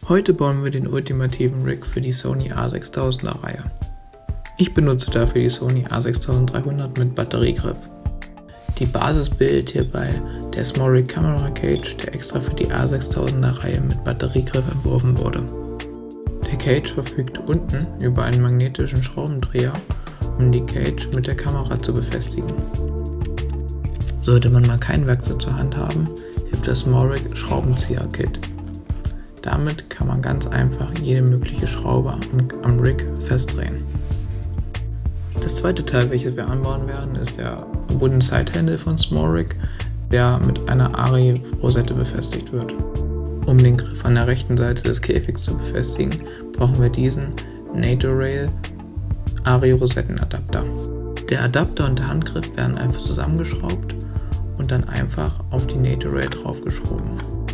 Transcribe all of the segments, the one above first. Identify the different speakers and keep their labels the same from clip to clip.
Speaker 1: Heute bauen wir den ultimativen Rig für die Sony A6000er Reihe. Ich benutze dafür die Sony A6300 mit Batteriegriff. Die Basis bildet hierbei der SmallRig Camera Cage, der extra für die A6000er Reihe mit Batteriegriff entworfen wurde. Der Cage verfügt unten über einen magnetischen Schraubendreher, um die Cage mit der Kamera zu befestigen. Sollte man mal kein Werkzeug zur Hand haben, hilft das SmallRig Schraubenzieher-Kit. Damit kann man ganz einfach jede mögliche Schraube am Rig festdrehen. Das zweite Teil, welches wir anbauen werden, ist der Wooden Side Handle von SmallRig, der mit einer Ari-Rosette befestigt wird. Um den Griff an der rechten Seite des Käfigs zu befestigen, brauchen wir diesen NATO-Rail Ari-Rosettenadapter. Der Adapter und der Handgriff werden einfach zusammengeschraubt und dann einfach auf die NATO-Rail draufgeschoben.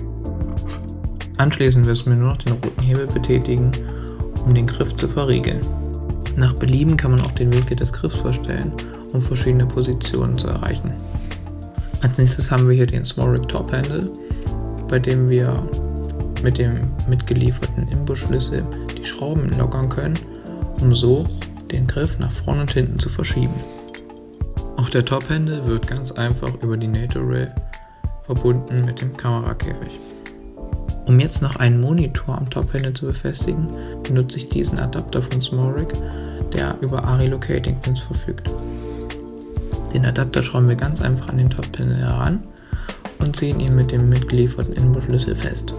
Speaker 1: Anschließend müssen wir nur noch den roten Hebel betätigen, um den Griff zu verriegeln. Nach Belieben kann man auch den Winkel des Griffs verstellen, um verschiedene Positionen zu erreichen. Als nächstes haben wir hier den SmallRig Top Handle, bei dem wir mit dem mitgelieferten Imbusschlüssel die Schrauben lockern können, um so den Griff nach vorne und hinten zu verschieben. Auch der Top Handle wird ganz einfach über die NATO-Rail verbunden mit dem Kamerakäfig. Um jetzt noch einen Monitor am Top Handle zu befestigen, benutze ich diesen Adapter von SmallRig, der über Ari Locating Pins verfügt. Den Adapter schrauben wir ganz einfach an den Top Handle heran und ziehen ihn mit dem mitgelieferten Imbusschlüssel fest.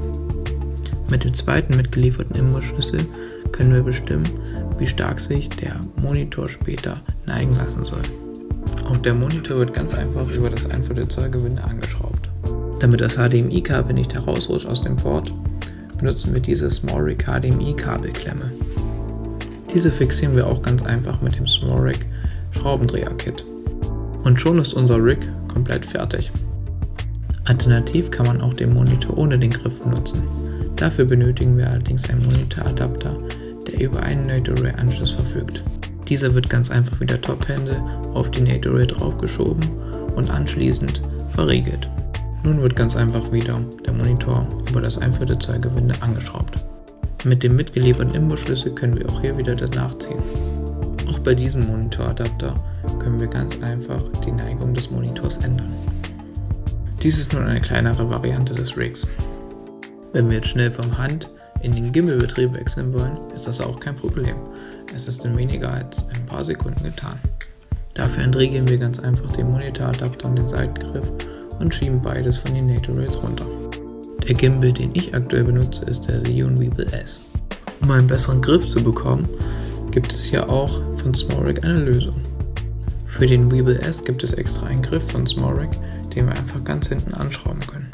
Speaker 1: Mit dem zweiten mitgelieferten Imbusschlüssel können wir bestimmen, wie stark sich der Monitor später neigen lassen soll. Auch der Monitor wird ganz einfach über das 1/4 Zoll Gewinde angeschraubt. Damit das HDMI-Kabel nicht herausrutscht aus dem Port, benutzen wir diese SmallRig HDMI-Kabelklemme. Diese fixieren wir auch ganz einfach mit dem SmallRig Schraubendreher-Kit. Und schon ist unser Rig komplett fertig. Alternativ kann man auch den Monitor ohne den Griff benutzen. Dafür benötigen wir allerdings einen Monitoradapter, der über einen NATO-Rail-Anschluss verfügt. Dieser wird ganz einfach wie der Top-Handle auf die NATO-Rail draufgeschoben und anschließend verriegelt. Nun wird ganz einfach wieder der Monitor über das 1/4 Zoll Gewinde angeschraubt. Mit dem mitgelieferten Imbusschlüssel können wir auch hier wieder das nachziehen. Auch bei diesem Monitoradapter können wir ganz einfach die Neigung des Monitors ändern. Dies ist nun eine kleinere Variante des Rigs. Wenn wir jetzt schnell vom Hand in den Gimbal-Betrieb wechseln wollen, ist das auch kein Problem. Es ist in weniger als ein paar Sekunden getan. Dafür entriegeln wir ganz einfach den Monitoradapter und den Seitengriff und schieben beides von den NATO-Rails runter. Der Gimbal, den ich aktuell benutze, ist der Zhiyun Weebill S. Um einen besseren Griff zu bekommen, gibt es hier auch von SmallRig eine Lösung. Für den Weebill S gibt es extra einen Griff von SmallRig, den wir einfach ganz hinten anschrauben können.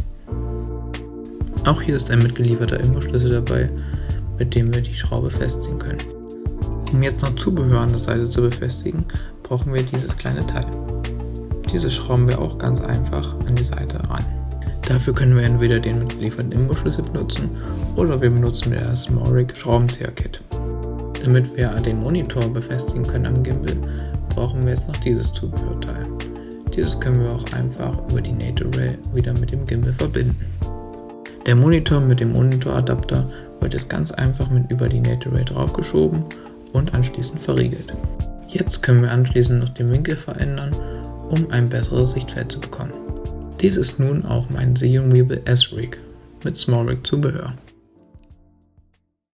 Speaker 1: Auch hier ist ein mitgelieferter Imbusschlüssel dabei, mit dem wir die Schraube festziehen können. Um jetzt noch Zubehör an der Seite zu befestigen, brauchen wir dieses kleine Teil. Dieses schrauben wir auch ganz einfach an die Seite ran. Dafür können wir entweder den mitgelieferten Imbusschlüssel benutzen oder wir benutzen das SmallRig Schraubenzieher-Kit. Damit wir den Monitor befestigen können am Gimbal, brauchen wir jetzt noch dieses Zubehörteil. Dieses können wir auch einfach über die NATO-Rail wieder mit dem Gimbal verbinden. Der Monitor mit dem Monitoradapter wird jetzt ganz einfach mit über die NATO-Rail draufgeschoben und anschließend verriegelt. Jetzt können wir anschließend noch den Winkel verändern, um ein besseres Sichtfeld zu bekommen. Dies ist nun auch mein Zhiyun Weebill S Rig mit SmallRig Zubehör.